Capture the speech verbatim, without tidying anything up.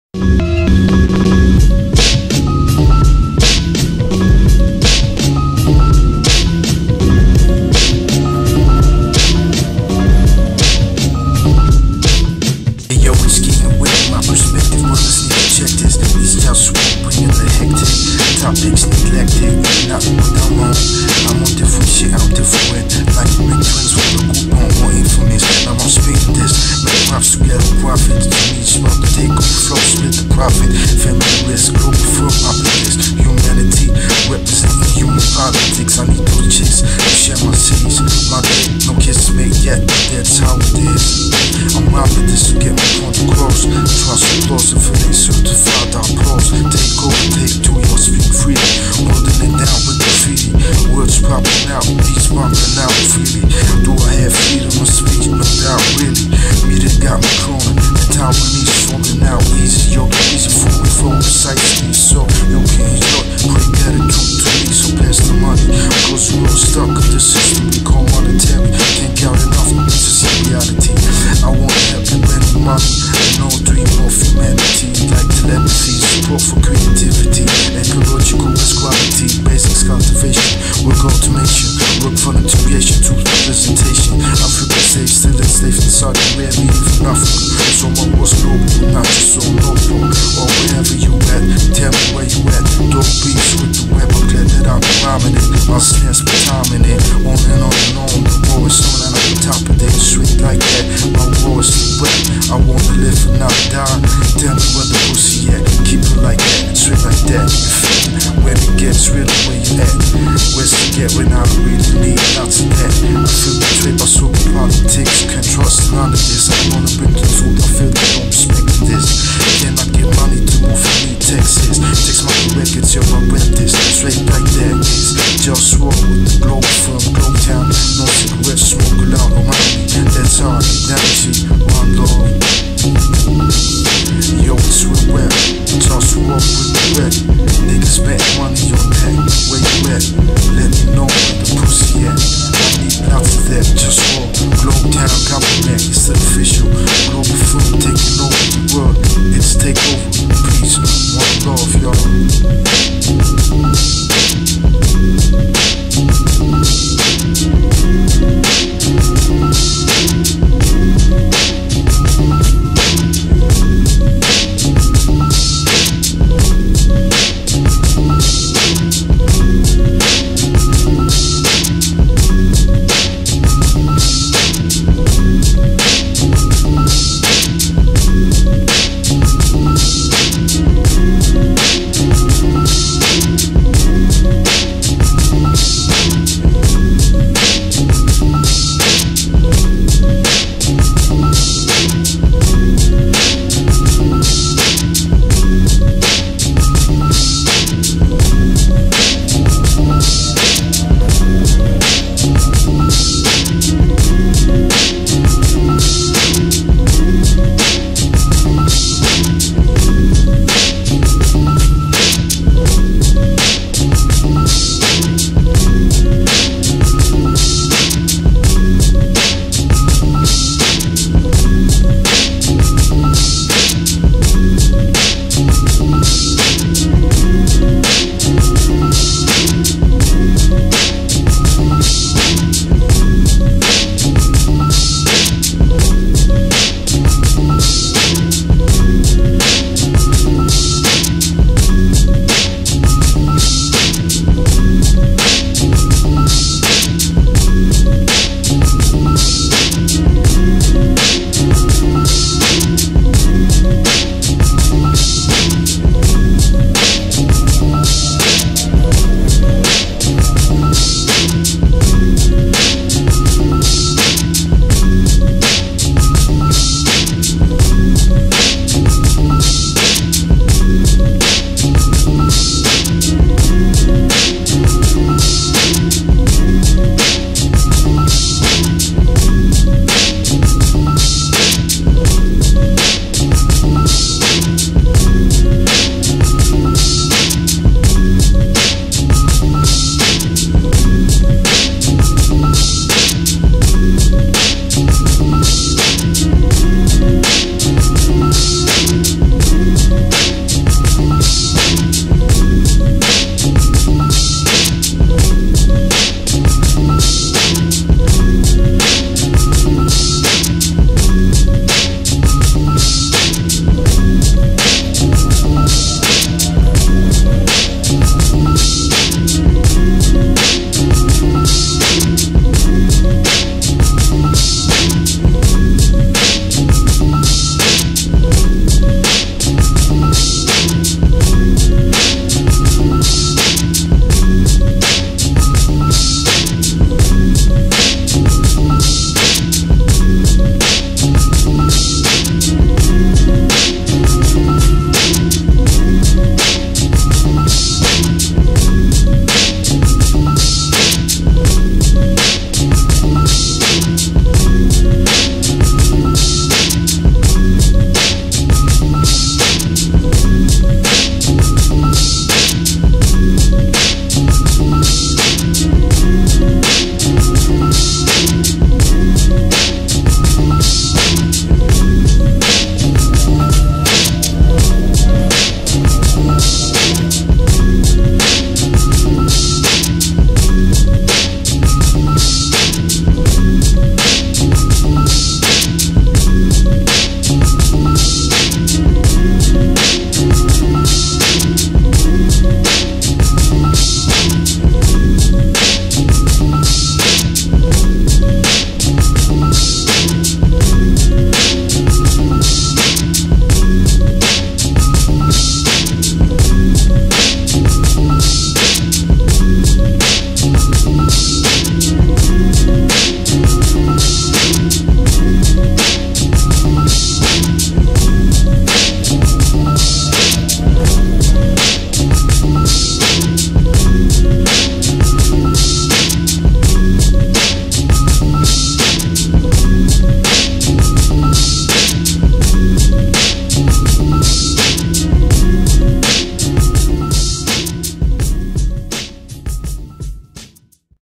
Topics neglected, not what I'm on. I'm on different shit, I'm different. Like big twins with a coupon, more infamous. I'm on speed this, make props together, profit. To me, smoke the takeover flow, split the profit. Family risk, global firm, opposites. Humanity, representing human politics. I need those chicks to share my cities. My day, no kisses made yet, but that's how it is. I'm robbing this to get my point across. Trust applause, if it ain't certified, I applause. Take over, take two, you'll speak free, holding it down with graffiti. Words popping out, beats popping out freely. Do I have freedom of speech? No doubt, really. Media got me crawling, the time when he's falling out easy. Yo, easy for me, for precisely. So, you can enjoy, great attitude to me, so pass the money. Cause we're all stuck in the system we call monetary. Can't count enough, this is reality. I want to help you win the money. I know dream of humanity, like telepathy, support for creativity. Ecological is quality, basics cultivation, work automation, work for the creation to representation. Africa safe, still enslaved in Saudi Arabia, even Africa. Someone was global, not just so local. Or wherever you at, tell me where you at. Dope beats with the web, I'm glad that I'm rhyming it. My snares be timing it, on and on and on. The war is on and I'm on top of it, straight like that. My war is the wet, I wanna live and not die. Tell me where the pussy at, keep it like that, straight like that. When it gets real, where you at? Where's it get when I read?